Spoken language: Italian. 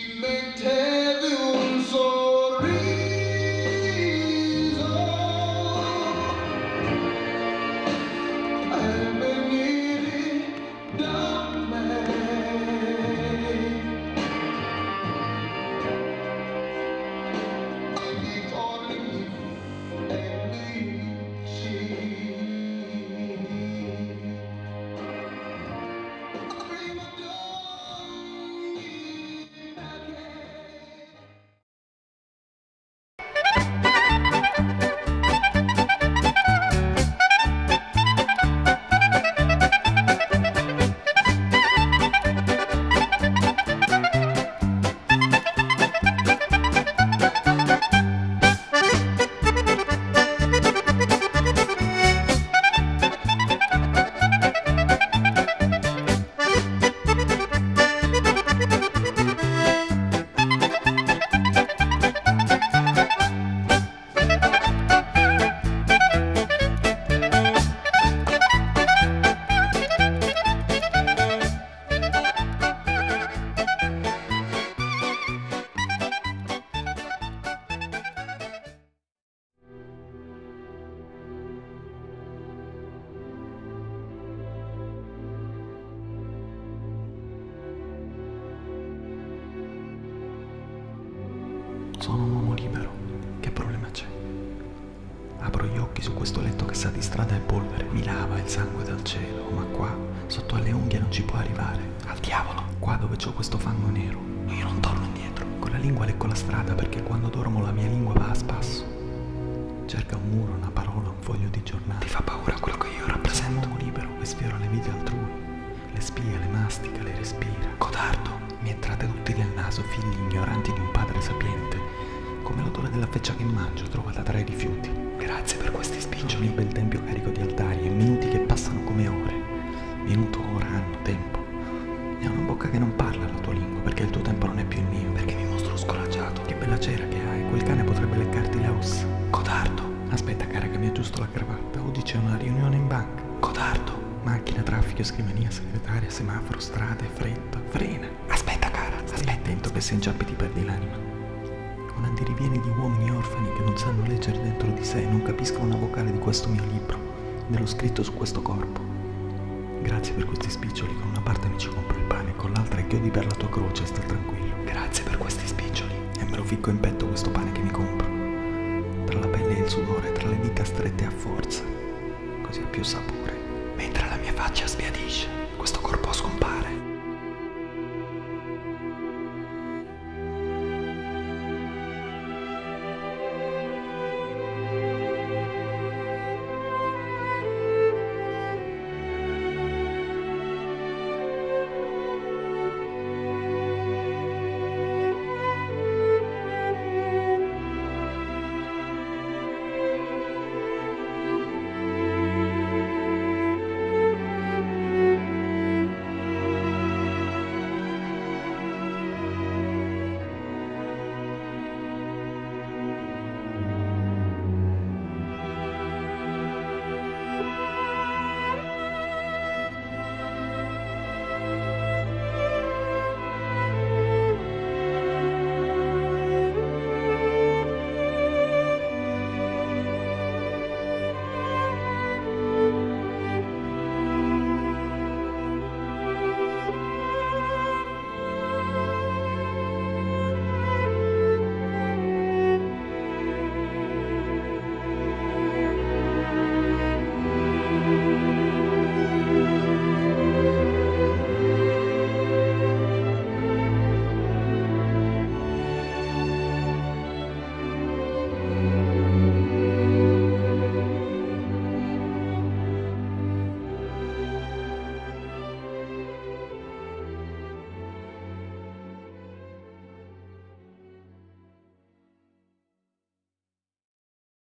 Inventavi un sorriso e venire da me. Ricordi e dici prima d'ogni perché. Sono un uomo libero, che problema c'è? Apro gli occhi su questo letto che sa di strada e polvere, mi lava il sangue dal cielo, ma qua, sotto alle unghie non ci può arrivare. Al diavolo, qua dove c'ho questo fango nero, io non torno indietro. Con la lingua lecco la strada perché quando dormo la mia lingua va a spasso. Cerca un muro, una parola, un foglio di giornale. Ti fa paura quello che io rappresento? Sono un uomo libero che sfiora le vite altrui, le spia, le mastica, le respira. Codardo, mi entrate tutti nel naso, figli ignoranti di un padre sapiente, come l'odore della feccia che mangio trovata tra i rifiuti. Grazie per questi spiccioli. Il mio bel tempio carico di altari e minuti che passano come ore. Minuto, ora, anno, tempo. E ha una bocca che non parla la tua lingua perché il tuo tempo non è più il mio. Perché mi mostro scoraggiato. Che bella cera che hai, quel cane potrebbe leccarti le ossa. Codardo. Aspetta cara che mi aggiusto la cravatta. Oggi c'è una riunione in banca. Codardo. Macchina, traffico, scrivania, segretaria, semaforo, strade, fretta, frena. Aspetta cara, aspetta. Attento che se inciampi ti perdi l'anima. Un andirivieni di uomini orfani che non sanno leggere dentro di sé e non capiscono una vocale di questo mio libro, dello scritto su questo corpo. Grazie per questi spiccioli, con una parte mi ci compro il pane, con l'altra chiodi per la tua croce e sta tranquillo. Grazie per questi spiccioli. E me lo ficco in petto questo pane che mi compro. Tra la pelle e il sudore, tra le dita strette a forza, così ha più sapore. Mentre la mia faccia sbiadisce, questo corpo